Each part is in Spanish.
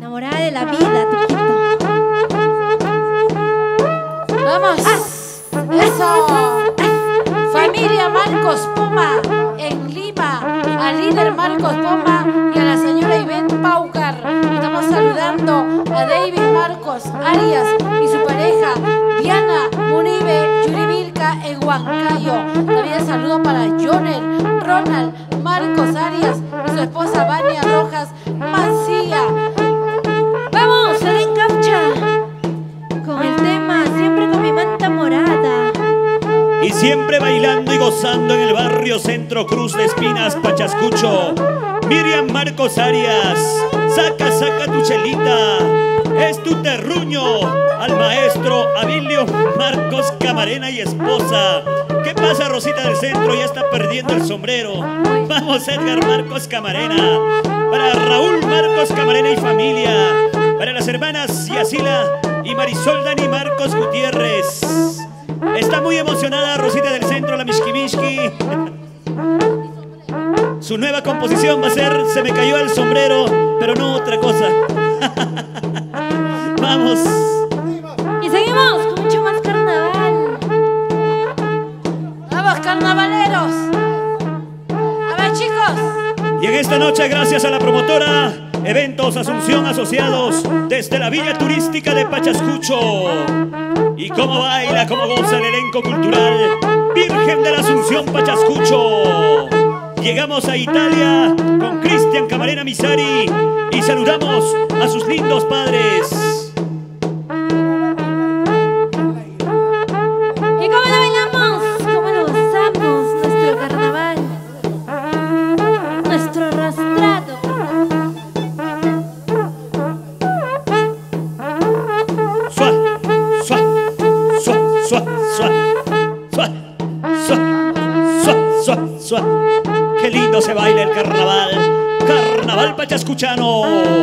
enamorada de la vida, te quito. ¡Vamos! ¡Eso! Familia Marcos Poma en Lima, al líder Marcos Poma y a la señora Ivette Paucar. Estamos saludando a David Marcos Arias y su pareja Diana Munibe Yuribilca en Huancayo. También saludo para Jonel Ronald Marcos Arias y su esposa Vania Rojas Mancilla. Vamos, Eden Capcha, con el tema Siempre con mi manta morada. Y siempre bailando y gozando en el barrio Centro Cruz de Espinas, Pachascucho. Miriam Marcos Arias, saca tu chelita, es tu terruño. Al maestro Abilio Marcos Camarena y esposa. ¿Qué pasa, Rosita del Centro? Ya está perdiendo el sombrero. Vamos, Edgar Marcos Camarena. Para Raúl Marcos Camarena y familia. Para las hermanas Yacila y Marisol Dani Marcos Gutiérrez. Está muy emocionada Rosita del Centro, la Mishki Mishki. Su nueva composición va a ser Se me cayó el sombrero, pero no otra cosa. Vamos. Y seguimos con mucho más carnaval. ¡Vamos, carnavaleros! A ver, chicos. Y en esta noche, gracias a la promotora Eventos Asunción Asociados, desde la Villa Turística de Pachascucho. Y cómo baila, cómo goza el elenco cultural Virgen de la Asunción Pachascucho. Llegamos a Italia con Cristian Camarena Misari y saludamos a sus lindos padres. ¿Y cómo lo bailamos? ¿Cómo lo gozamos? Nuestro carnaval, nuestro arrastrado. Suá, suá, suá, suá, suá, suá, suá, suá, suá, suá. Qué lindo se baila el carnaval. Carnaval pachascuchano.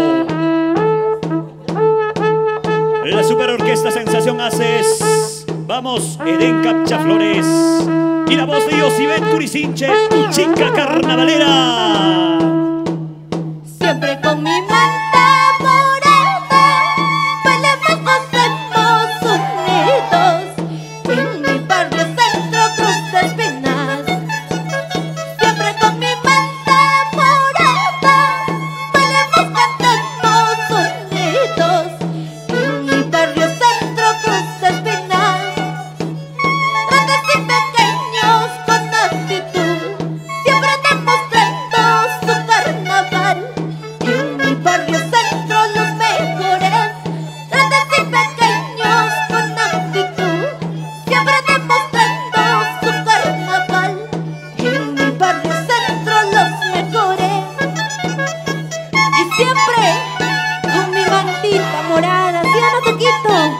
La super orquesta Sensación Haces. Vamos, Eden Capcha Flores. Y la voz de Yosibet Curicinche, tu chica carnavalera. Siempre con mi manta morada, bailamos, gozamos unidos en mi barrio Centro Cruz de Espinas. Siempre con mi manta morada, bailamos, cantamos unidos en mi barrio Centro Cruz de Espinas. Grandes y pequeños con actitud, siempre demostrando su carnaval. En mi barrio Centro los mejores, grandes y pequeños con actitud, siempre demostrando su carnaval. En mi barrio Centro los mejores. Y siempre con mi mantita morada, ¿sí o no, Toquito?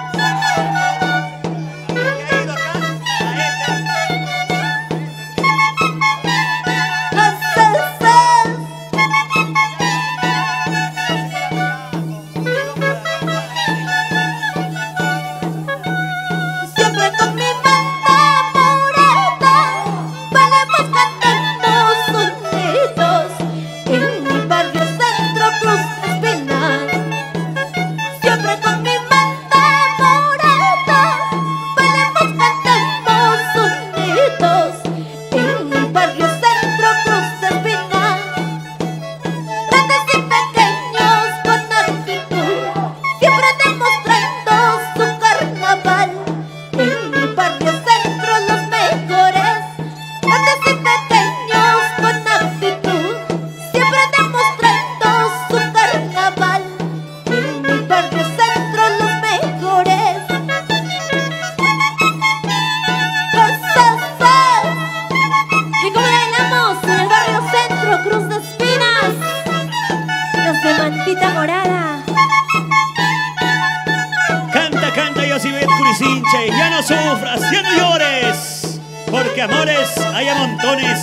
Siempre con mi manta morada, bailamos, cantamos unidos en mi barrio Centro Cruz de Espinas. Siempre con mi manta morada, bailamos, cantamos unidos en mi barrio Centro Cruz de Espinas. Grandes y pequeños con actitud, siempre demostrando su carnaval. En mi barrio Centro los mejores, grandes y pequeños con actitud, siempre demostrando su carnaval. En mi barrio Centro los mejores. ¿Y cómo bailamos en el barrio Centro Cruz de Espinas? Los de mantita morada. Canta, canta, Yosibet Curicinche. Ya no sufras, ya no llores, porque amores hay a montones.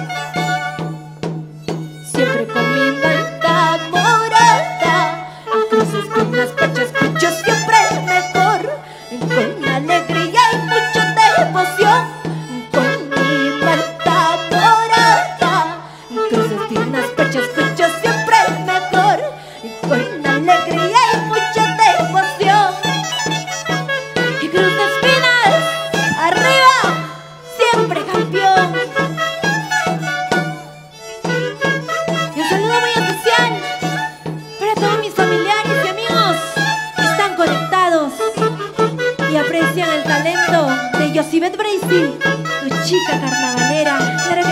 Siempre con mi manta morada, en Cruz de Espinas, Pachascucho, siempre el mejor. Con alegría y mucha devoción, con mi manta morada, en Cruz de Espinas, Pachascucho, siempre el mejor. Con alegría y mucha devoción. Y Cruz de Espinas, arriba, siempre campeón. Y un saludo muy especial para todos mis familiares y amigos que están conectados y aprecian el talento de Yosibet Bracy, tu chica carnavalera.